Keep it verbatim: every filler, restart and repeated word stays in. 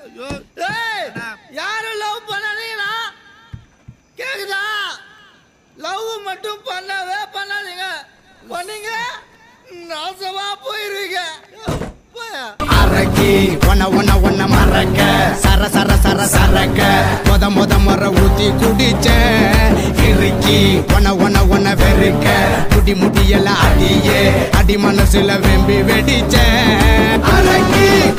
யாரும் லவ் பண்ணாதீங்களா? கேக்குதா? லவ் மட்டும் பண்ணவே பண்ணாதீங்க. பண்ணீங்க நாசமா போயிருவீங்க. அரக்கி ஒன்ன ஒன்ன ஒன்ன மறக்க சர சர சர சரக்க மொத மொத முற ஊத்தி குடிச்ச இறுக்கி ஒன்ன ஒன்ன ஒன்ன வெறுக்க குடி முடியல அடியே அடி மனசுல வெம்பி வெடிச்ச அரக்கி